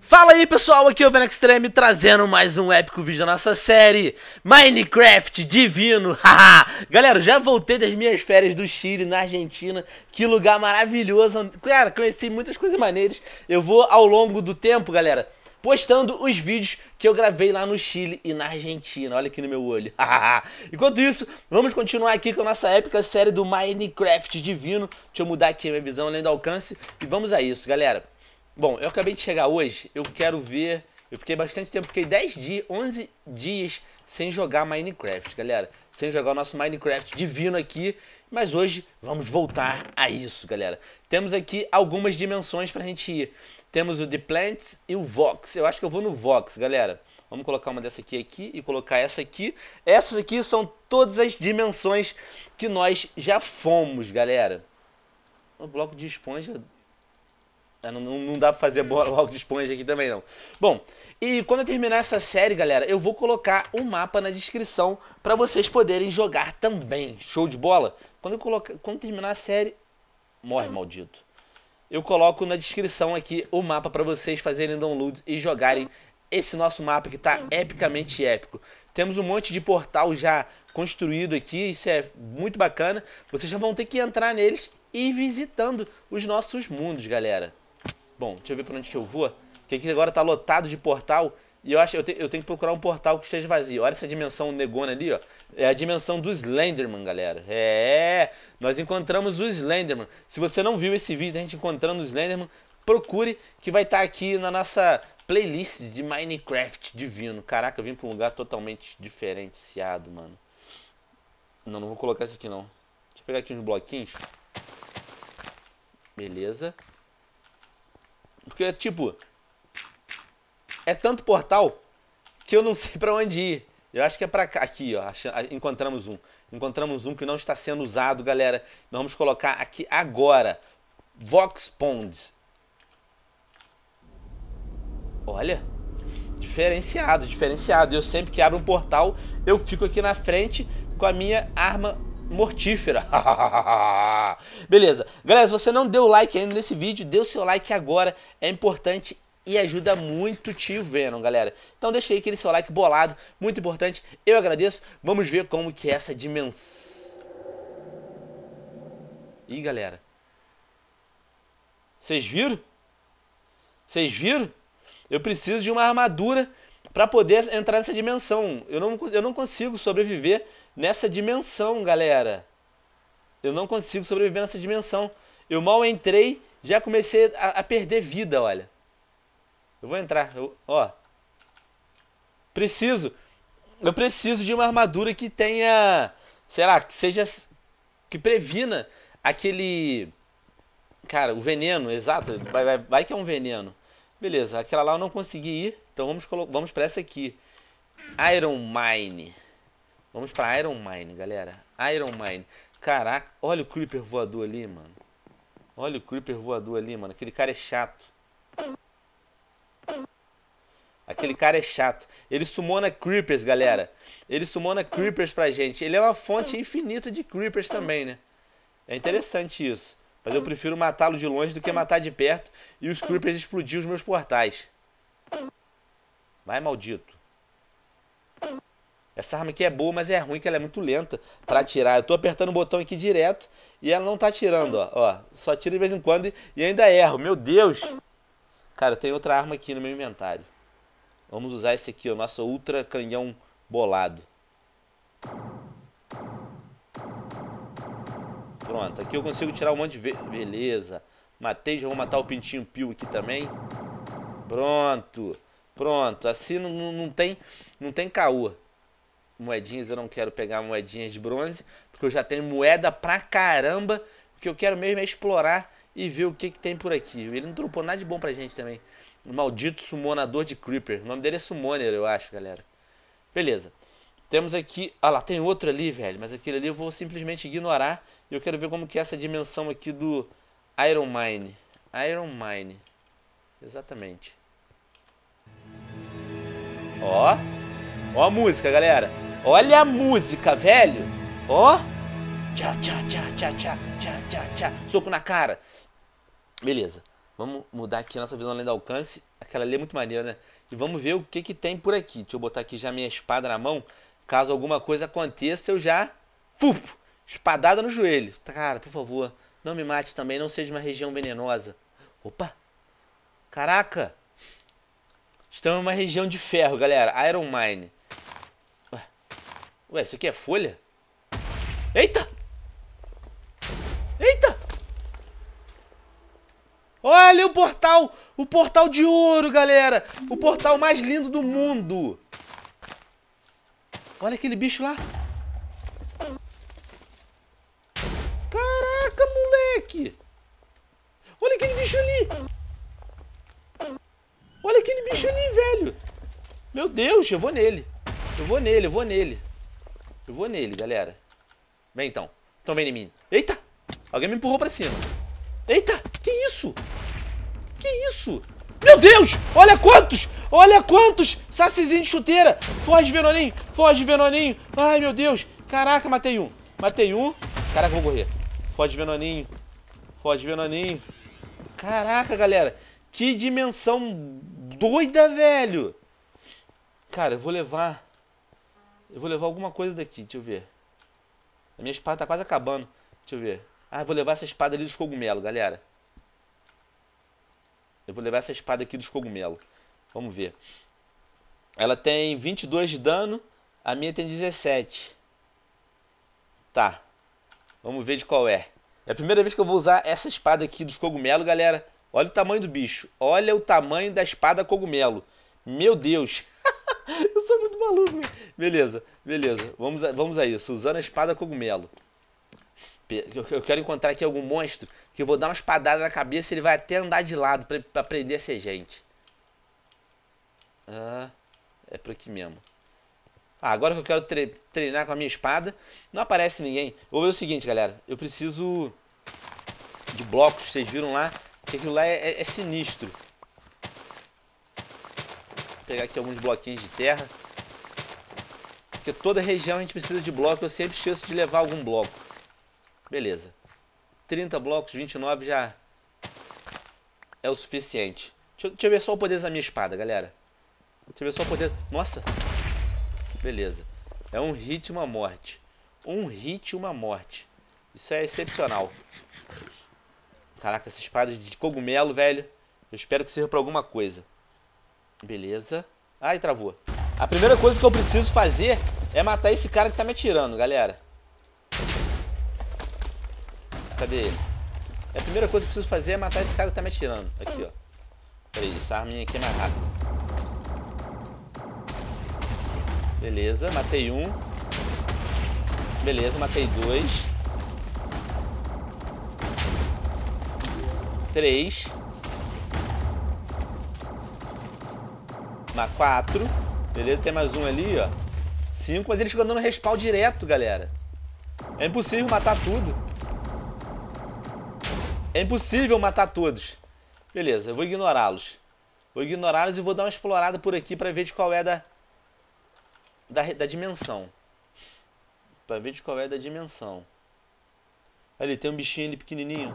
Fala aí pessoal, aqui é o Venom Extreme trazendo mais um épico vídeo da nossa série Minecraft Divino. Galera, já voltei das minhas férias do Chile, na Argentina. Que lugar maravilhoso. Cara, conheci muitas coisas maneiras. Eu vou ao longo do tempo, galera, postando os vídeos que eu gravei lá no Chile e na Argentina. Olha aqui no meu olho. Enquanto isso, vamos continuar aqui com a nossa épica série do Minecraft Divino. Deixa eu mudar aqui a minha visão além do alcance. E vamos a isso, galera. Bom, eu acabei de chegar hoje, eu quero ver... Eu fiquei bastante tempo, fiquei 10 dias, 11 dias sem jogar Minecraft, galera. Sem jogar o nosso Minecraft Divino aqui. Mas hoje vamos voltar a isso, galera. Temos aqui algumas dimensões pra gente ir. Temos o The Plants e o Vox. Eu acho que eu vou no Vox, galera. Vamos colocar uma dessa aqui e colocar essa aqui. Essas aqui são todas as dimensões que nós já fomos, galera. O bloco de esponja... Não dá pra fazer bloco de esponja aqui também, não. Bom, e quando eu terminar essa série, galera, eu vou colocar um mapa na descrição pra vocês poderem jogar também. Show de bola? Quando terminar a série... Morre, maldito. Eu coloco na descrição aqui o mapa pra vocês fazerem download e jogarem esse nosso mapa que tá epicamente épico. Temos um monte de portal já construído aqui, isso é muito bacana. Vocês já vão ter que entrar neles e ir visitando os nossos mundos, galera. Bom, deixa eu ver pra onde que eu vou. Que aqui agora tá lotado de portal. E eu acho que eu tenho que procurar um portal que esteja vazio. Olha essa dimensão negona ali, ó. É a dimensão do Slenderman, galera. Nós encontramos o Slenderman. Se você não viu esse vídeo da gente encontrando o Slenderman, procure que vai estar aqui na nossa playlist de Minecraft Divino. Caraca, eu vim pra um lugar totalmente diferenciado, mano. Não vou colocar isso aqui, não. Deixa eu pegar aqui uns bloquinhos. Beleza. Porque, tipo, é tanto portal que eu não sei pra onde ir. Eu acho que é pra cá. Aqui, ó. Encontramos um. Encontramos um que não está sendo usado, galera. Nós vamos colocar aqui agora. Vox Ponds. Olha. Diferenciado, diferenciado. Eu sempre que abro um portal, eu fico aqui na frente com a minha arma mortífera. Beleza. Galera, se você não deu like ainda nesse vídeo, dê o seu like agora. É importante e ajuda muito o tio Venom, galera. Então deixa aí aquele seu like bolado. Muito importante. Eu agradeço. Vamos ver como que é essa dimensão. Ih, galera. Vocês viram? Vocês viram? Eu preciso de uma armadura para poder entrar nessa dimensão. Eu não consigo sobreviver nessa dimensão, galera. Eu não consigo sobreviver nessa dimensão. Eu mal entrei, já comecei a perder vida, olha. Eu vou entrar, ó. Eu preciso de uma armadura que tenha, sei lá, que seja, que previna aquele, cara, o veneno, exato. Vai que é um veneno. Beleza, aquela lá eu não consegui ir, então vamos para essa aqui. Iron Mine. Vamos pra Iron Mine, galera. Iron Mine. Caraca, olha o Creeper voador ali, mano. Olha o Creeper voador ali, mano. Aquele cara é chato. Aquele cara é chato. Ele summona Creepers, galera. Ele summona Creepers pra gente. Ele é uma fonte infinita de Creepers também, né? É interessante isso. Mas eu prefiro matá-lo de longe do que matar de perto e os Creepers explodir os meus portais. Vai, maldito. Essa arma aqui é boa, mas é ruim que ela é muito lenta pra atirar. Eu tô apertando o botão aqui direto e ela não tá atirando, ó. Só tira de vez em quando e ainda erro. Meu Deus! Cara, eu tenho outra arma aqui no meu inventário. Vamos usar esse aqui, o nosso ultra canhão bolado. Pronto, aqui eu consigo tirar um monte de... Beleza. Matei, já vou matar o pintinho pio aqui também. Pronto. Pronto, assim não tem caô. Moedinhas, eu não quero pegar moedinhas de bronze, porque eu já tenho moeda pra caramba. O que eu quero mesmo é explorar e ver o que tem por aqui. Ele não dropou nada de bom pra gente também. O maldito summonador de Creeper. O nome dele é Summoner, eu acho, galera. Beleza. Temos aqui... Ah lá, tem outro ali, velho. Mas aquele ali eu vou simplesmente ignorar. E eu quero ver como que é essa dimensão aqui do Iron Mine. Iron Mine. Exatamente. Ó. Ó a música, galera. Olha a música, velho. Ó. Tchá, tchá, tchá, tchá, tchá, tchá, tchá, tchá. Soco na cara. Beleza. Vamos mudar aqui a nossa visão além do alcance. Aquela ali é muito maneira, né? E vamos ver o que que tem por aqui. Deixa eu botar aqui já minha espada na mão. Caso alguma coisa aconteça, eu já... Espadada no joelho. Cara, por favor, não me mate também. Não seja uma região venenosa. Opa! Caraca! Estamos em uma região de ferro, galera. Iron Mine. Ué, isso aqui é folha? Eita! Eita! Olha o portal! O portal de ouro, galera! O portal mais lindo do mundo! Olha aquele bicho lá! Caraca, moleque! Olha aquele bicho ali! Olha aquele bicho ali, velho! Meu Deus, eu vou nele! Eu vou nele, eu vou nele! Eu vou nele, galera! Vem então! Então vem em mim! Eita! Alguém me empurrou pra cima! Eita! Que isso? Que isso? Meu Deus! Olha quantos! Olha quantos! Sacizinho de chuteira! Foge, Venoninho! Foge, Venoninho! Ai, meu Deus! Caraca, matei um! Matei um! Caraca, vou correr! Foge, Venoninho! Foge, Venoninho! Caraca, galera! Que dimensão doida, velho! Cara, eu vou levar... Eu vou levar alguma coisa daqui, deixa eu ver. A minha espada tá quase acabando. Deixa eu ver. Ah, eu vou levar essa espada ali dos cogumelos, galera. Eu vou levar essa espada aqui dos cogumelos. Vamos ver. Ela tem 22 de dano. A minha tem 17. Tá. Vamos ver de qual é. É a primeira vez que eu vou usar essa espada aqui dos cogumelos, galera. Olha o tamanho do bicho. Olha o tamanho da espada cogumelo. Meu Deus. Eu sou muito maluco. Beleza, beleza. Vamos a isso. Usando a espada cogumelo. Eu quero encontrar aqui algum monstro que eu vou dar uma espadada na cabeça e ele vai até andar de lado pra aprender a ser gente. Ah, é por aqui mesmo. Ah, agora que eu quero treinar com a minha espada, não aparece ninguém. Vou ver o seguinte, galera. Eu preciso de blocos, vocês viram lá? Que aquilo lá é sinistro. Vou pegar aqui alguns bloquinhos de terra. Porque toda região a gente precisa de bloco. Eu sempre esqueço de levar algum bloco. Beleza. 30 blocos, 29 já é o suficiente. Deixa eu ver só o poder da minha espada, galera. Deixa eu ver só o poder... Nossa! Beleza. É um hit e uma morte. Um hit e uma morte. Isso é excepcional. Caraca, essa espada de cogumelo, velho. Eu espero que sirva pra alguma coisa. Beleza. Ai, travou. A primeira coisa que eu preciso fazer é matar esse cara que tá me atirando, galera. Cadê ele? A primeira coisa que eu preciso fazer é matar esse cara que tá me atirando. Aqui, ó. Peraí, essa arminha aqui é mais rápida. Beleza, matei um. Beleza, matei dois. 3. 4. Beleza, tem mais um ali, ó. 5, mas eles ficam dando respawn direto, galera. É impossível matar tudo. É impossível matar todos. Beleza, eu vou ignorá-los. Vou ignorá-los e vou dar uma explorada por aqui pra ver de qual é da dimensão. Pra ver de qual é da dimensão. Ali, tem um bichinho ali pequenininho.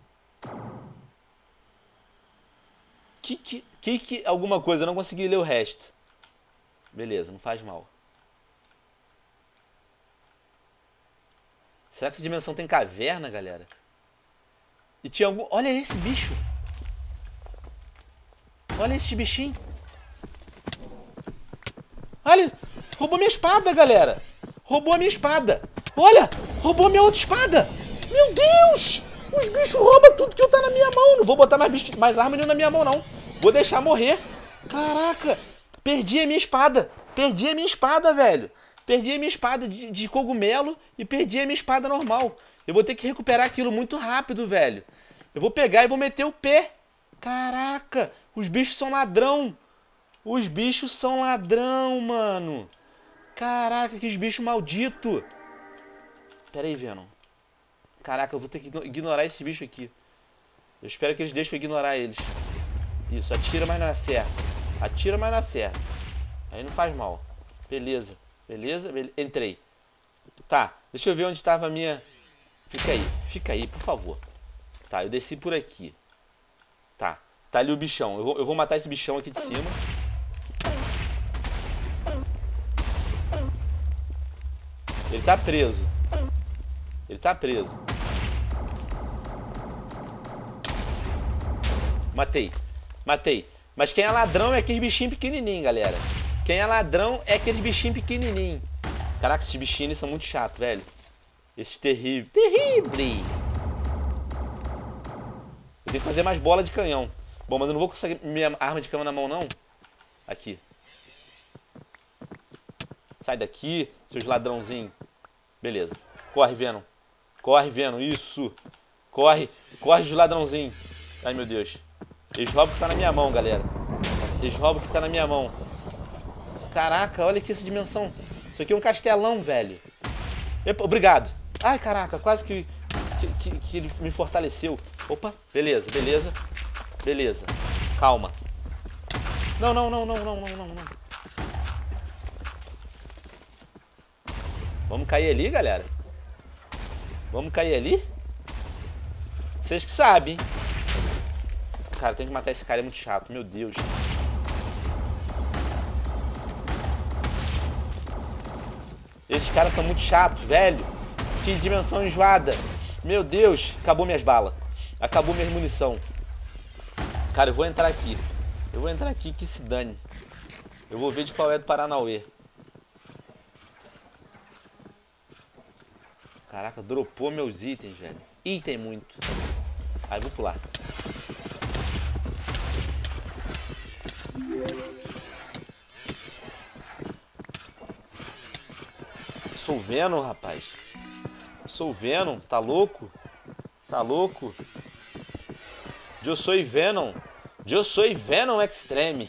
Que alguma coisa, eu não consegui ler o resto. Beleza, não faz mal. Será que essa dimensão tem caverna, galera? E tinha algum... Olha esse bicho. Olha esse bichinho. Olha, roubou minha espada, galera. Roubou a minha espada. Olha, roubou minha outra espada. Meu Deus. Os bichos roubam tudo que eu tá na minha mão. Não vou botar mais arma nenhuma na minha mão, não. Vou deixar morrer. Caraca, perdi a minha espada. Perdi a minha espada, velho. Perdi a minha espada de cogumelo e perdi a minha espada normal. Eu vou ter que recuperar aquilo muito rápido, velho. Eu vou pegar e vou meter o pé. Caraca, os bichos são ladrão. Os bichos são ladrão, mano. Caraca, que bicho maldito. Pera aí, Venom. Caraca, eu vou ter que ignorar esses bichos aqui. Eu espero que eles deixem eu ignorar eles. Isso, atira, mas não acerta. Atira, mas não acerta. Aí não faz mal. Beleza, beleza, entrei. Tá, deixa eu ver onde estava a minha... Fica aí, por favor. Tá, eu desci por aqui. Tá, Tá ali o bichão. Eu vou matar esse bichão aqui de cima. Ele tá preso. Ele tá preso. Matei. Matei. Mas quem é ladrão é aqueles bichinhos pequenininhos, galera. Quem é ladrão é aqueles bichinhos pequenininhos. Caraca, esses bichinhos são muito chatos, velho. Esses terríveis. Terrível! Eu tenho que fazer mais bola de canhão. Bom, mas eu não vou conseguir minha arma de canhão na mão, não. Aqui. Sai daqui, seus ladrãozinhos. Beleza. Corre, Venom. Corre, Venom. Isso. Corre. Corre de ladrãozinho. Ai, meu Deus. Eles roubam o que tá na minha mão, galera. Eles roubam o que tá na minha mão. Caraca, olha aqui essa dimensão. Isso aqui é um castelão, velho. Epa, obrigado. Ai, caraca, quase que ele me fortaleceu. Opa, beleza, beleza. Beleza. Calma. Não. Vamos cair ali, galera? Vamos cair ali? Vocês que sabem. Cara, tem que matar esse cara, é muito chato, meu Deus. Esses caras são muito chatos, velho. Que dimensão enjoada. Meu Deus, acabou minhas balas. Acabou minha munição. Cara, eu vou entrar aqui. Eu vou entrar aqui, que se dane. Eu vou ver de qual é do Paranauê. Caraca, dropou meus itens, velho. Ih, tem muito. Aí, vou pular. Sou Venom, rapaz. Sou Venom, tá louco? Tá louco? Eu sou Venom. Eu sou Venom Extreme.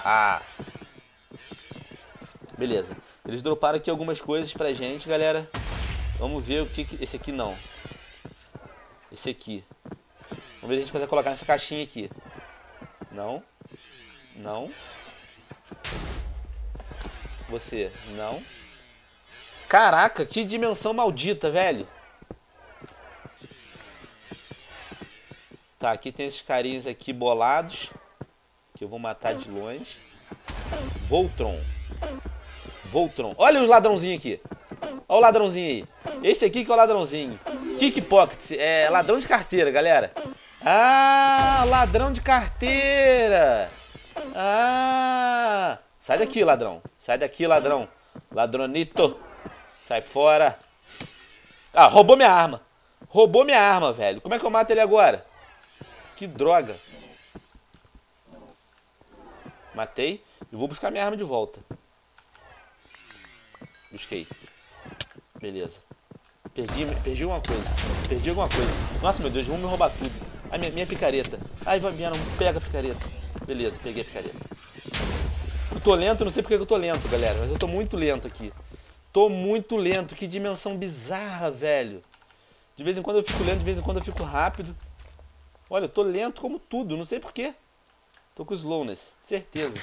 Beleza. Eles droparam aqui algumas coisas pra gente, galera. Vamos ver o que... Esse aqui não. Esse aqui. Vamos ver se a gente consegue colocar nessa caixinha aqui. Não. Não. Você. Não. Caraca, que dimensão maldita, velho. Tá, aqui tem esses carinhas aqui bolados. Que eu vou matar de longe. Voltron. Voltron. Olha os ladrãozinhos aqui. Olha o ladrãozinho aí. Esse aqui que é o ladrãozinho. Kickpocket. É ladrão de carteira, galera. Ah, ladrão de carteira. Ah. Sai daqui, ladrão. Sai daqui, ladrão. Ladronito. Sai fora. Ah, roubou minha arma. Roubou minha arma, velho. Como é que eu mato ele agora? Que droga. Matei. E vou buscar minha arma de volta. Busquei. Beleza. Perdi alguma coisa. Perdi alguma coisa. Nossa, meu Deus, vão me roubar tudo. Ai, minha picareta. Ai, vai, não pega a picareta. Beleza, peguei a picareta. Eu tô lento, não sei porque eu tô lento, galera. Mas eu tô muito lento aqui. Tô muito lento. Que dimensão bizarra, velho. De vez em quando eu fico lento, de vez em quando eu fico rápido. Olha, eu tô lento como tudo, não sei porquê. Tô com slowness, certeza.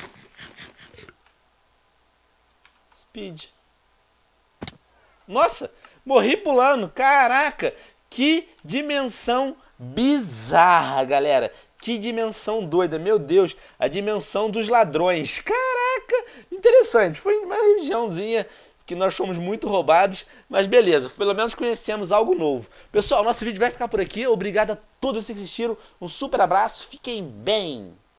Speed. Nossa, morri pulando, caraca. Que dimensão bizarra, galera. Que dimensão doida, meu Deus. A dimensão dos ladrões. Caraca, interessante. Foi uma regiãozinha que nós fomos muito roubados, mas beleza, pelo menos conhecemos algo novo. Pessoal, nosso vídeo vai ficar por aqui. Obrigado a todos que assistiram. Um super abraço, fiquem bem.